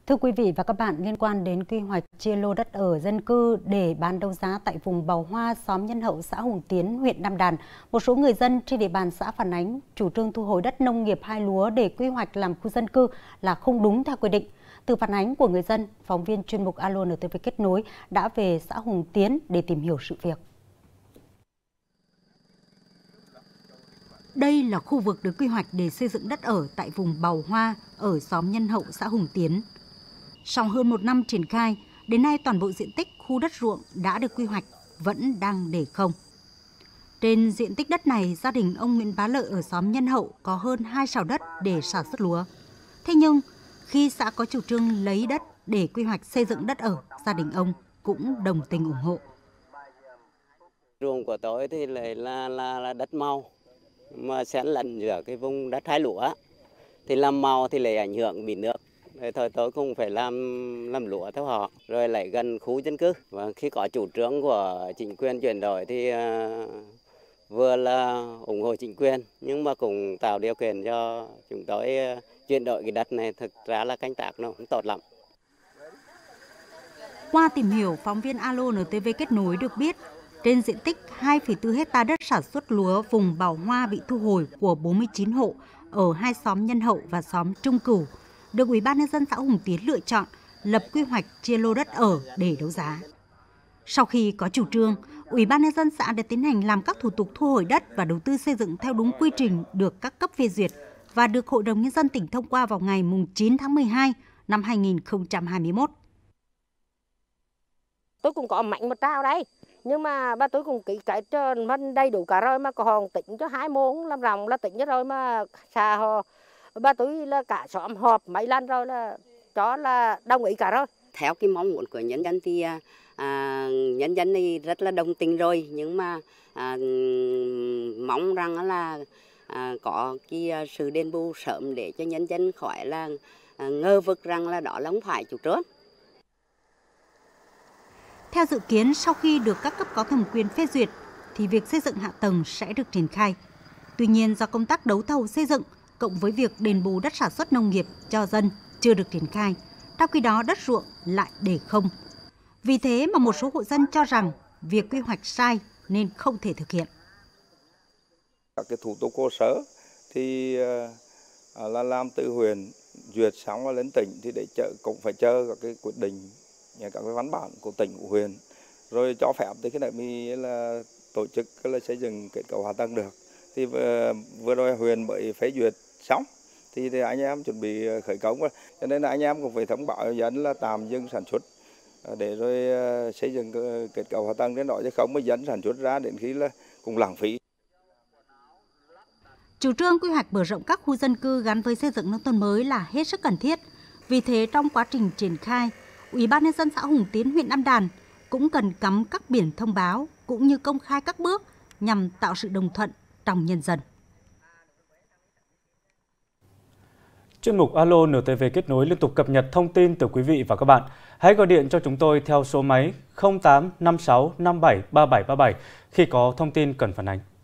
Thưa quý vị và các bạn, liên quan đến quy hoạch chia lô đất ở dân cư để bán đấu giá tại vùng Bào Hoa, xóm Nhân Hậu, xã Hùng Tiến, huyện Nam Đàn, một số người dân trên địa bàn xã phản ánh chủ trương thu hồi đất nông nghiệp hai lúa để quy hoạch làm khu dân cư là không đúng theo quy định. Từ phản ánh của người dân, phóng viên chuyên mục Alo NTV Kết nối đã về xã Hùng Tiến để tìm hiểu sự việc. Đây là khu vực được quy hoạch để xây dựng đất ở tại vùng Bào Hoa ở xóm Nhân Hậu, xã Hùng Tiến. Sau hơn 1 năm triển khai, đến nay toàn bộ diện tích khu đất ruộng đã được quy hoạch vẫn đang để không. Trên diện tích đất này, gia đình ông Nguyễn Bá Lợi ở xóm Nhân Hậu có hơn 2 sào đất để sản xuất lúa. Thế nhưng, khi xã có chủ trương lấy đất để quy hoạch xây dựng đất ở, gia đình ông cũng đồng tình ủng hộ. Ruộng của tôi thì lại là đất màu, mà xen lẫn giữa cái vùng đất hai lúa. Thì làm màu thì lại ảnh hưởng bị nước. Thôi tôi cũng phải làm lúa theo họ, rồi lại gần khu dân cư. Và khi có chủ trương của chính quyền chuyển đổi thì vừa là ủng hộ chính quyền, nhưng mà cũng tạo điều kiện cho chúng tôi chuyển đổi cái đất này. Thực ra là canh tác nó cũng tốt lắm. Qua tìm hiểu, phóng viên Alo NTV Kết nối được biết, trên diện tích 2,4 hecta đất sản xuất lúa vùng Bào Hoa bị thu hồi của 49 hộ ở hai xóm Nhân Hậu và xóm Trung Cửu, được Ủy ban nhân dân xã Hùng Tiến lựa chọn lập quy hoạch chia lô đất ở để đấu giá. Sau khi có chủ trương, Ủy ban nhân dân xã đã tiến hành làm các thủ tục thu hồi đất và đầu tư xây dựng theo đúng quy trình được các cấp phê duyệt và được Hội đồng nhân dân tỉnh thông qua vào ngày 9 tháng 12 năm 2021. Tôi cũng có mảnh một trao đây, nhưng mà ba tôi cũng ký cái cho mình đầy đủ cả rồi, mà còn tính cho 2 môn làm ròng là tính cho rồi, mà xa họ ba tôi là cả xóm họp mấy lần rồi là cho là đồng ý cả rồi. Theo cái mong muốn của nhân dân thì nhân dân thì rất là đồng tình rồi, nhưng mà mong rằng là có cái sự đền bù sớm để cho nhân dân khỏi là ngờ vực rằng là đó là không phải chủ trương. Theo dự kiến, sau khi được các cấp có thẩm quyền phê duyệt, thì việc xây dựng hạ tầng sẽ được triển khai. Tuy nhiên, do công tác đấu thầu xây dựng, cộng với việc đền bù đất sản xuất nông nghiệp cho dân chưa được triển khai, trong khi đó đất ruộng lại để không. Vì thế mà một số hộ dân cho rằng việc quy hoạch sai nên không thể thực hiện. Các cái thủ tục hồ sơ thì là làm từ huyện duyệt xong và lên tỉnh thì để cũng phải chờ các cái quyết định, các cái văn bản của tỉnh, của huyện, rồi cho phép thì cái này mới là tổ chức là xây dựng kết cấu hạ tầng được. Thì vừa rồi huyện mới phê duyệt xong thì anh em chuẩn bị khởi công rồi, cho nên là anh em cũng phải thông báo dân là tạm dừng sản xuất để rồi xây dựng kết cấu hạ tầng đến đó, chứ không mới dẫn sản xuất ra đến khi là cũng lãng phí. Chủ trương quy hoạch mở rộng các khu dân cư gắn với xây dựng nông thôn mới là hết sức cần thiết. Vì thế trong quá trình triển khai, Ủy ban nhân dân xã Hùng Tiến, huyện Nam Đàn cũng cần cắm các biển thông báo cũng như công khai các bước nhằm tạo sự đồng thuận trong nhân dân. Chuyên mục Alo NTV Kết nối liên tục cập nhật thông tin từ quý vị và các bạn. Hãy gọi điện cho chúng tôi theo số máy 0856 57 3737 khi có thông tin cần phản ánh.